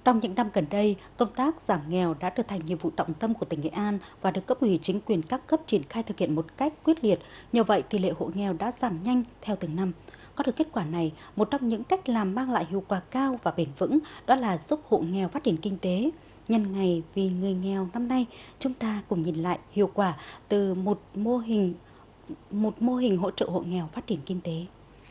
Trong những năm gần đây, công tác giảm nghèo đã trở thành nhiệm vụ trọng tâm của tỉnh Nghệ An và được cấp ủy chính quyền các cấp triển khai thực hiện một cách quyết liệt. Nhờ vậy, tỷ lệ hộ nghèo đã giảm nhanh theo từng năm. Có được kết quả này, một trong những cách làm mang lại hiệu quả cao và bền vững đó là giúp hộ nghèo phát triển kinh tế. Nhân ngày vì người nghèo năm nay, chúng ta cùng nhìn lại hiệu quả từ một mô hình hỗ trợ hộ nghèo phát triển kinh tế.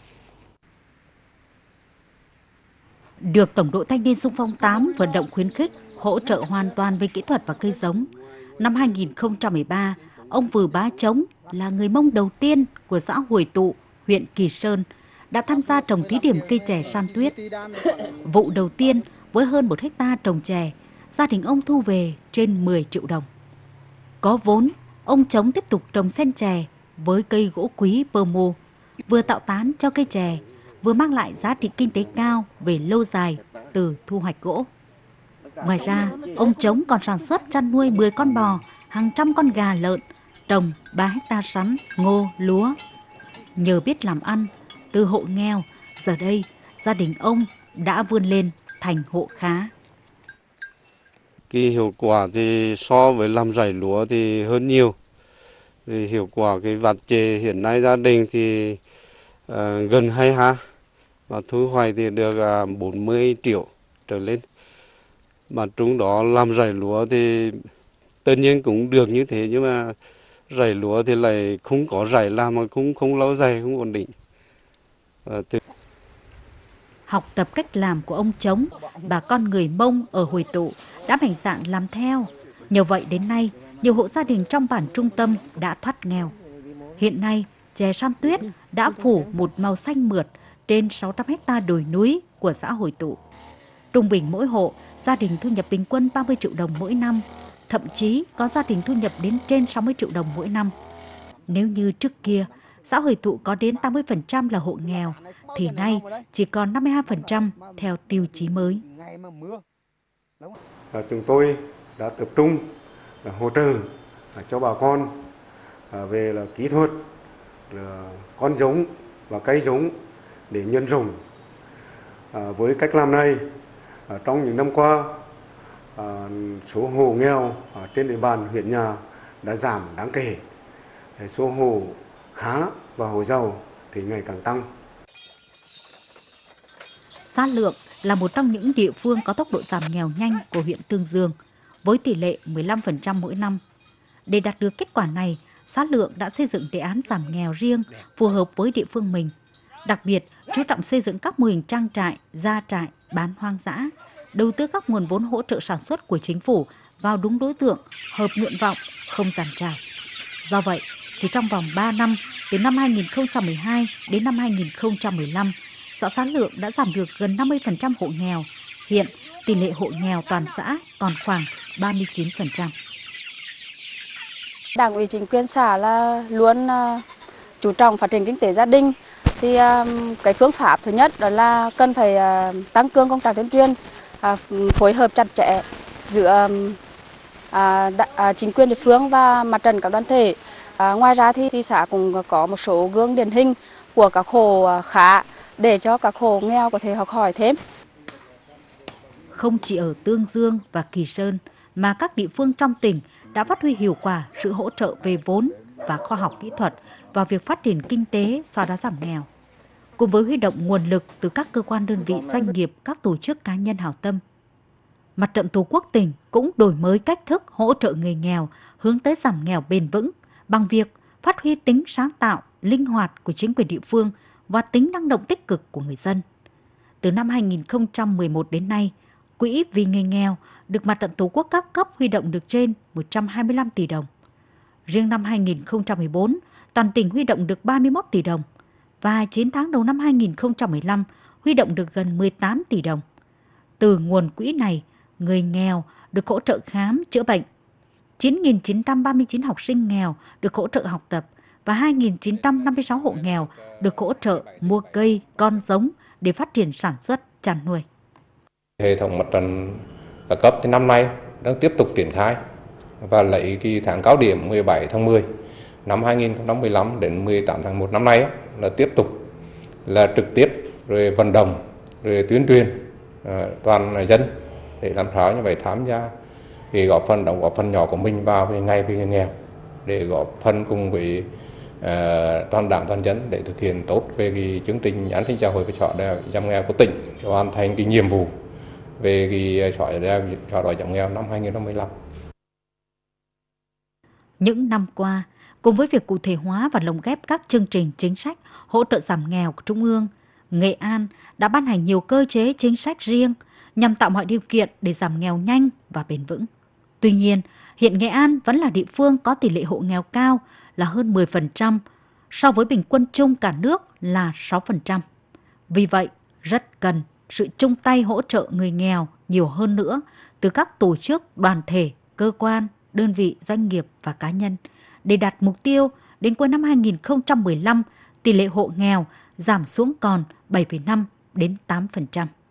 Được Tổng đội Thanh niên xung phong 8 vận động khuyến khích, hỗ trợ hoàn toàn về kỹ thuật và cây giống. Năm 2013, ông Vừ Bá Trống là người Mông đầu tiên của xã Huồi Tụ, huyện Kỳ Sơn, đã tham gia trồng thí điểm cây chè san tuyết. Vụ đầu tiên với hơn 1 hectare trồng chè, gia đình ông thu về trên 10 triệu đồng. Có vốn, ông Trống tiếp tục trồng sen chè với cây gỗ quý pơ mô, vừa tạo tán cho cây chè, vừa mang lại giá trị kinh tế cao về lâu dài từ thu hoạch gỗ. Ngoài ra, ông Trống còn sản xuất chăn nuôi 10 con bò, hàng trăm con gà lợn, trồng 3 hectare sắn, ngô, lúa. Nhờ biết làm ăn, từ hộ nghèo, giờ đây gia đình ông đã vươn lên thành hộ khá. Cái hiệu quả thì so với làm rải lúa thì hơn nhiều. Vì hiệu quả cái vạt chè hiện nay gia đình thì gần 2 ha và thu hoạch thì được 40 triệu trở lên. Mà trong đó làm rải lúa thì tất nhiên cũng được như thế, nhưng mà rải lúa thì lại không có rải làm mà không lâu dài, không ổn định. Học tập cách làm của ông Trống, bà con người Mông ở Huồi Tụ đã mạnh dạn làm theo. Nhờ vậy đến nay, nhiều hộ gia đình trong bản Trung Tâm đã thoát nghèo. Hiện nay, chè san tuyết đã phủ một màu xanh mượt trên 600 hectare đồi núi của xã Huồi Tụ. Trung bình mỗi hộ, gia đình thu nhập bình quân 30 triệu đồng mỗi năm, thậm chí có gia đình thu nhập đến trên 60 triệu đồng mỗi năm. Nếu như trước kia, xã Huồi Tụ có đến 80% là hộ nghèo, thì nay chỉ còn 52% theo tiêu chí mới. Chúng tôi đã tập trung hỗ trợ cho bà con về là kỹ thuật, là con giống và cây giống để nhân rộng. Với cách làm này, trong những năm qua, số hộ nghèo trên địa bàn huyện nhà đã giảm đáng kể. Số hộ khá và hộ giàu thì ngày càng tăng. Xã Lượng là một trong những địa phương có tốc độ giảm nghèo nhanh của huyện Tương Dương, với tỷ lệ 15% mỗi năm. Để đạt được kết quả này, xã Lượng đã xây dựng đề án giảm nghèo riêng phù hợp với địa phương mình. Đặc biệt, chú trọng xây dựng các mô hình trang trại, gia trại, bán hoang dã, đầu tư các nguồn vốn hỗ trợ sản xuất của chính phủ vào đúng đối tượng, hợp nguyện vọng, không giàn trải. Do vậy, chỉ trong vòng 3 năm, từ năm 2012 đến năm 2015, xã Lượng đã giảm được gần 50% hộ nghèo. Hiện, tỷ lệ hộ nghèo toàn xã còn khoảng 39%. Đảng ủy chính quyền xã là luôn chú trọng phát triển kinh tế gia đình. Thì cái phương pháp thứ nhất đó là cần phải tăng cường công tác tuyên truyền, phối hợp chặt chẽ giữa chính quyền địa phương và mặt trận các đoàn thể. Ngoài ra thì xã cũng có một số gương điển hình của các hộ khá để cho các hộ nghèo có thể học hỏi thêm. Không chỉ ở Tương Dương và Kỳ Sơn mà các địa phương trong tỉnh đã phát huy hiệu quả sự hỗ trợ về vốn và khoa học kỹ thuật vào việc phát triển kinh tế xóa đói giảm nghèo. Cùng với huy động nguồn lực từ các cơ quan đơn vị doanh nghiệp, các tổ chức cá nhân hảo tâm, Mặt trận Tổ quốc tỉnh cũng đổi mới cách thức hỗ trợ người nghèo hướng tới giảm nghèo bền vững bằng việc phát huy tính sáng tạo, linh hoạt của chính quyền địa phương và tính năng động tích cực của người dân. Từ năm 2011 đến nay, Quỹ vì người nghèo được Mặt trận Tổ quốc các cấp huy động được trên 125 tỷ đồng. Riêng năm 2014, toàn tỉnh huy động được 31 tỷ đồng và 9 tháng đầu năm 2015 huy động được gần 18 tỷ đồng. Từ nguồn quỹ này, người nghèo được hỗ trợ khám chữa bệnh, 9.939 học sinh nghèo được hỗ trợ học tập và 2.956 hộ nghèo được hỗ trợ mua cây, con giống để phát triển sản xuất, chăn nuôi. Hệ thống mặt trận các cấp thì năm nay đang tiếp tục triển khai và lấy cái tháng cao điểm 17 tháng 10 năm 2015 đến 18 tháng 1 năm nay là tiếp tục là trực tiếp rồi vận động rồi tuyên truyền toàn dân để làm sao như vậy tham gia thì đóng góp phần nhỏ của mình vào về ngày vì người nghèo, để góp phần cùng với toàn đảng toàn dân để thực hiện tốt về cái chương trình an sinh xã hội và xóa đói giảm nghèo của tỉnh, để hoàn thành cái nhiệm vụ về cái xóa đói giảm nghèo năm 2015. Những năm qua, cùng với việc cụ thể hóa và lồng ghép các chương trình chính sách hỗ trợ giảm nghèo của Trung ương, Nghệ An đã ban hành nhiều cơ chế chính sách riêng nhằm tạo mọi điều kiện để giảm nghèo nhanh và bền vững. Tuy nhiên, hiện Nghệ An vẫn là địa phương có tỷ lệ hộ nghèo cao là hơn 10% so với bình quân chung cả nước là 6%. Vì vậy, rất cần sự chung tay hỗ trợ người nghèo nhiều hơn nữa từ các tổ chức, đoàn thể, cơ quan, đơn vị, doanh nghiệp và cá nhân để đạt mục tiêu đến cuối năm 2015 tỷ lệ hộ nghèo giảm xuống còn 7,5 đến 8%.